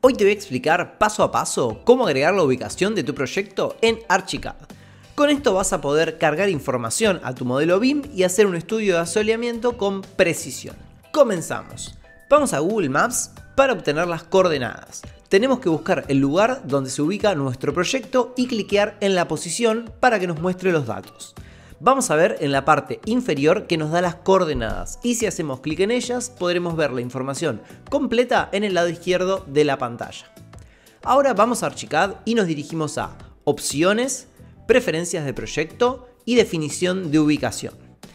Hoy te voy a explicar paso a paso cómo agregar la ubicación de tu proyecto en Archicad. Con esto vas a poder cargar información a tu modelo BIM y hacer un estudio de asoleamiento con precisión. Comenzamos. Vamos a Google Maps para obtener las coordenadas. Tenemos que buscar el lugar donde se ubica nuestro proyecto y cliquear en la posición para que nos muestre los datos. Vamos a ver en la parte inferior que nos da las coordenadas y si hacemos clic en ellas podremos ver la información completa en el lado izquierdo de la pantalla. Ahora vamos a Archicad y nos dirigimos a Opciones, Preferencias de proyecto y Definición de ubicación.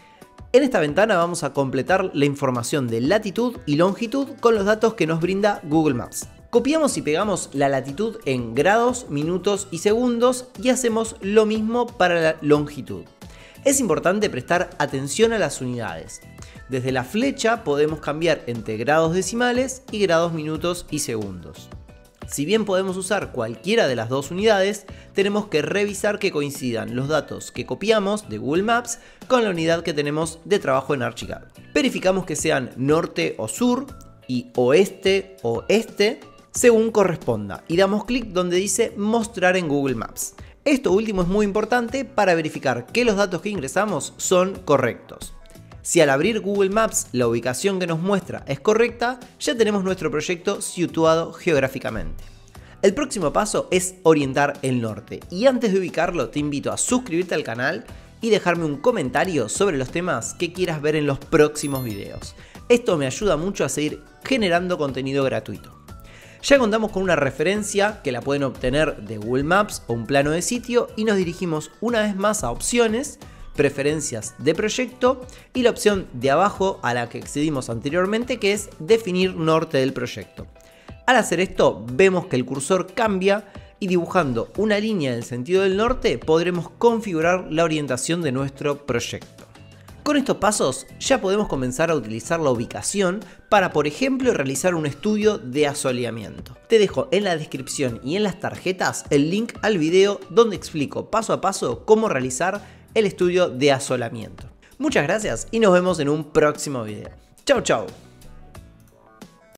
En esta ventana vamos a completar la información de latitud y longitud con los datos que nos brinda Google Maps. Copiamos y pegamos la latitud en grados, minutos y segundos y hacemos lo mismo para la longitud. Es importante prestar atención a las unidades. Desde la flecha podemos cambiar entre grados decimales y grados minutos y segundos. Si bien podemos usar cualquiera de las dos unidades, tenemos que revisar que coincidan los datos que copiamos de Google Maps con la unidad que tenemos de trabajo en Archicad. Verificamos que sean norte o sur y oeste o este según corresponda y damos clic donde dice mostrar en Google Maps. Esto último es muy importante para verificar que los datos que ingresamos son correctos. Si al abrir Google Maps la ubicación que nos muestra es correcta, ya tenemos nuestro proyecto situado geográficamente. El próximo paso es orientar el norte y antes de ubicarlo te invito a suscribirte al canal y dejarme un comentario sobre los temas que quieras ver en los próximos videos. Esto me ayuda mucho a seguir generando contenido gratuito. Ya contamos con una referencia que la pueden obtener de Google Maps o un plano de sitio y nos dirigimos una vez más a Opciones, Preferencias de proyecto y la opción de abajo a la que accedimos anteriormente que es Definir norte del proyecto. Al hacer esto vemos que el cursor cambia y dibujando una línea en el sentido del norte podremos configurar la orientación de nuestro proyecto. Con estos pasos ya podemos comenzar a utilizar la ubicación para, por ejemplo, realizar un estudio de asoleamiento. Te dejo en la descripción y en las tarjetas el link al video donde explico paso a paso cómo realizar el estudio de asoleamiento. Muchas gracias y nos vemos en un próximo video. Chau chau.